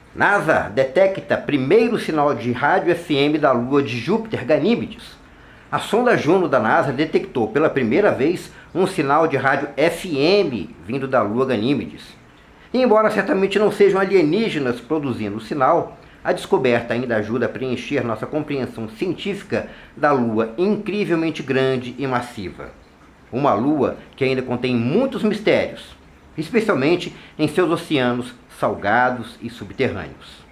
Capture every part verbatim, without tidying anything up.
NASA detecta primeiro sinal de rádio F M da lua de Júpiter, Ganímedes. A sonda Juno da NASA detectou pela primeira vez um sinal de rádio F M vindo da lua Ganímedes. E embora certamente não sejam alienígenas produzindo o sinal, a descoberta ainda ajuda a preencher nossa compreensão científica da lua incrivelmente grande e massiva. Uma lua que ainda contém muitos mistérios, especialmente em seus oceanos salgados e subterrâneos.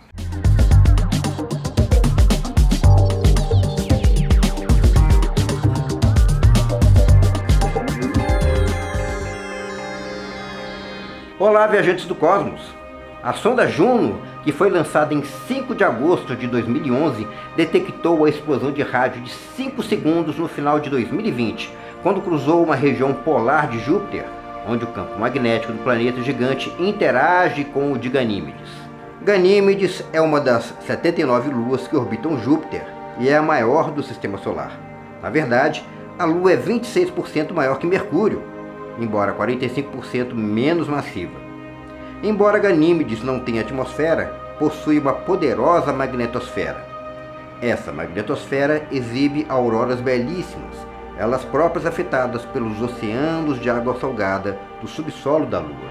Olá, viajantes do cosmos! A sonda Juno, que foi lançada em cinco de agosto de dois mil e onze, detectou a explosão de rádio de cinco segundos no final de dois mil e vinte, quando cruzou uma região polar de Júpiter, onde o campo magnético do planeta gigante interage com o de Ganímedes. Ganímedes é uma das setenta e nove luas que orbitam Júpiter e é a maior do Sistema Solar. Na verdade, a Lua é vinte e seis por cento maior que Mercúrio, embora quarenta e cinco por cento menos massiva. Embora Ganímedes não tenha atmosfera, possui uma poderosa magnetosfera. Essa magnetosfera exibe auroras belíssimas, elas próprias afetadas pelos oceanos de água salgada do subsolo da Lua.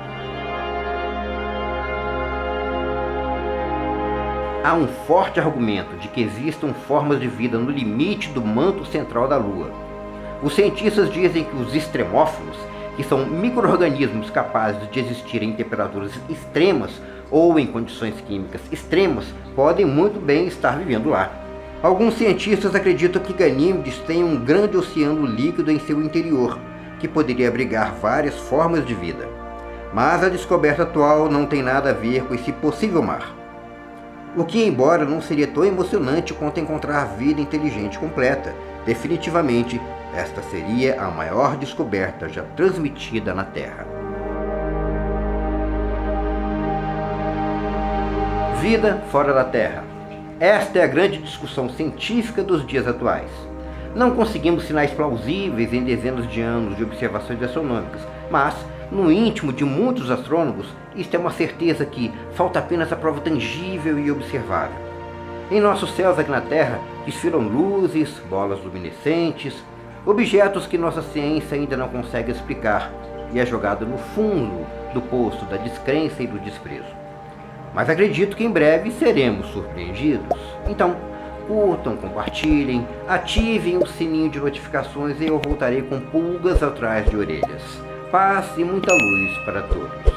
Há um forte argumento de que existam formas de vida no limite do manto central da Lua. Os cientistas dizem que os extremófilos, que são micro-organismos capazes de existir em temperaturas extremas ou em condições químicas extremas, podem muito bem estar vivendo lá. Alguns cientistas acreditam que Ganímedes tem um grande oceano líquido em seu interior, que poderia abrigar várias formas de vida. Mas a descoberta atual não tem nada a ver com esse possível mar. O que, embora não seria tão emocionante quanto encontrar vida inteligente completa, definitivamente esta seria a maior descoberta já transmitida na Terra. Vida fora da Terra. Esta é a grande discussão científica dos dias atuais. Não conseguimos sinais plausíveis em dezenas de anos de observações astronômicas, mas, no íntimo de muitos astrônomos, isto é uma certeza que falta apenas a prova tangível e observável. Em nossos céus aqui na Terra, desfilam luzes, bolas luminescentes, objetos que nossa ciência ainda não consegue explicar e é jogado no fundo do poço da descrença e do desprezo. Mas acredito que em breve seremos surpreendidos. Então, curtam, compartilhem, ativem o sininho de notificações e eu voltarei com pulgas atrás de orelhas. Paz e muita luz para todos.